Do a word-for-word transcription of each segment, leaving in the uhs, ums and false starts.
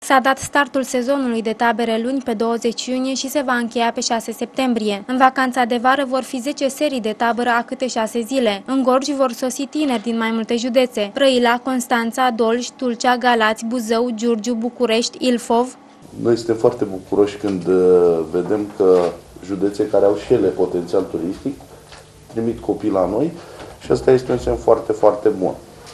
S-a dat startul sezonului de tabere luni pe douăzeci iunie și se va încheia pe șase septembrie. În vacanța de vară vor fi zece serii de tabără a câte șase zile. În Gorj vor sosi tineri din mai multe județe: Brăila, Constanța, Dolj, Tulcea, Galați, Buzău, Giurgiu, București, Ilfov. Noi suntem foarte bucuroși când vedem că județe care au și ele potențial turistic trimit copii la noi și asta este un semn foarte, foarte bun.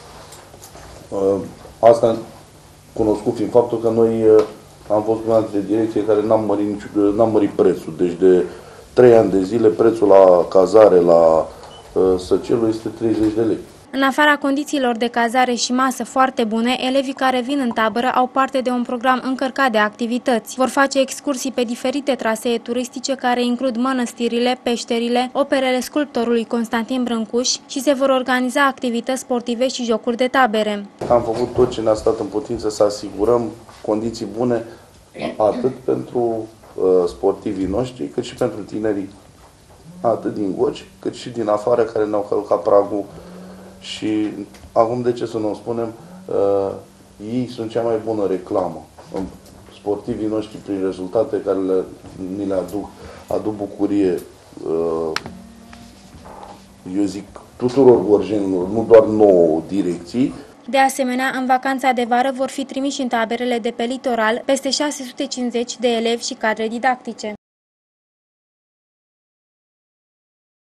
Asta cunoscut fiind faptul că noi am fost una dintre direcții care n-am mărit, n-am mărit prețul. Deci de trei ani de zile prețul la cazare la Săcelul este treizeci de lei. În afara condițiilor de cazare și masă foarte bune, elevii care vin în tabără au parte de un program încărcat de activități. Vor face excursii pe diferite trasee turistice care includ mănăstirile, peșterile, operele sculptorului Constantin Brâncuș și se vor organiza activități sportive și jocuri de tabere. Am făcut tot ce ne-a stat în putință să asigurăm condiții bune atât pentru uh, sportivii noștri, cât și pentru tinerii atât din Gorj, cât și din afară care ne-au călcat pragul. Și acum, de ce să nu o spunem, uh, ei sunt cea mai bună reclamă. Sportivii noștri, prin rezultate care le, ni le aduc, aduc bucurie, uh, eu zic, tuturor gorjenilor, nu doar nouă direcții. De asemenea, în vacanța de vară vor fi trimiși în taberele de pe litoral peste șase sute cincizeci de elevi și cadre didactice.